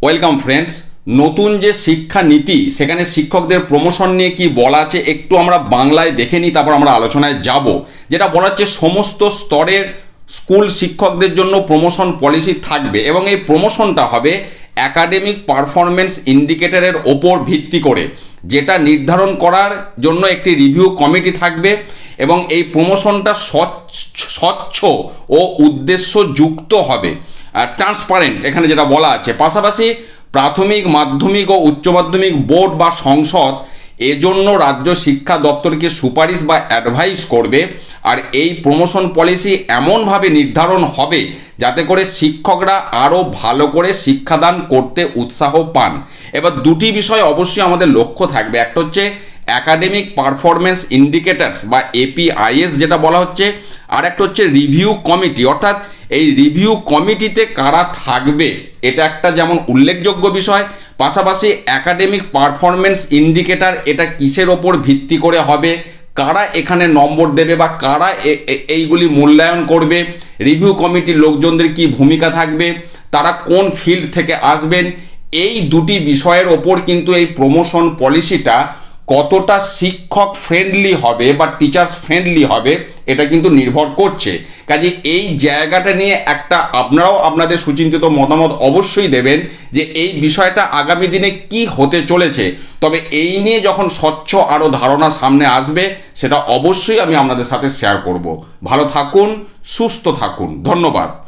Welcome friends. নতুন যে শিক্ষা নীতি সেখানে শিক্ষকদের প্রমোশন নিয়ে কি বলা আছে একটু আমরা বাংলায় দেখে নিই, তারপর আমরা আলোচনায় যাব। যেটা বলা হচ্ছে সমস্ত স্তরের স্কুল শিক্ষকদের জন্য প্রমোশন পলিসি থাকবে এবং এই প্রমোশনটা হবে একাডেমিক পারফরমেন্স ইন্ডিকেটরের ওপর ভিত্তি করে, যেটা নির্ধারণ করার জন্য একটি রিভিউ কমিটি থাকবে এবং এই প্রমোশনটা স্বচ্ছ ও উদ্দেশ্যযুক্ত হবে, ট্রান্সপারেন্ট এখানে যেটা বলা আছে। পাশাপাশি প্রাথমিক, মাধ্যমিক ও উচ্চ মাধ্যমিক বোর্ড বা সংসদ এজন্য রাজ্য শিক্ষা দপ্তরকে সুপারিশ বা অ্যাডভাইস করবে। আর এই প্রমোশন পলিসি এমনভাবে নির্ধারণ হবে যাতে করে শিক্ষকরা আরও ভালো করে শিক্ষাদান করতে উৎসাহ পান। এবার দুটি বিষয় অবশ্যই আমাদের লক্ষ্য থাকবে, একটা হচ্ছে অ্যাকাডেমিক পারফরমেন্স ইন্ডিকেটার্স বা এপিআইএস যেটা বলা হচ্ছে, আর একটা হচ্ছে রিভিউ কমিটি। অর্থাৎ এই রিভিউ কমিটিতে কারা থাকবে এটা একটা যেমন উল্লেখযোগ্য বিষয়, পাশাপাশি একাডেমিক পারফরমেন্স ইন্ডিকেটর এটা কিসের ওপর ভিত্তি করে হবে, কারা এখানে নম্বর দেবে বা কারা এইগুলি মূল্যায়ন করবে, রিভিউ কমিটির লোকজনদের কি ভূমিকা থাকবে, তারা কোন ফিল্ড থেকে আসবেন, এই দুটি বিষয়ের ওপর কিন্তু এই প্রমোশন পলিসিটা কতটা শিক্ষক ফ্রেন্ডলি হবে বা টিচার্স ফ্রেন্ডলি হবে এটা কিন্তু নির্ভর করছে। কাজে এই জায়গাটা নিয়ে একটা আপনারাও আপনাদের সুচিন্তিত মতামত অবশ্যই দেবেন যে এই বিষয়টা আগামী দিনে কি হতে চলেছে। তবে এই নিয়ে যখন স্বচ্ছ আরও ধারণা সামনে আসবে সেটা অবশ্যই আমি আপনাদের সাথে শেয়ার করব। ভালো থাকুন, সুস্থ থাকুন, ধন্যবাদ।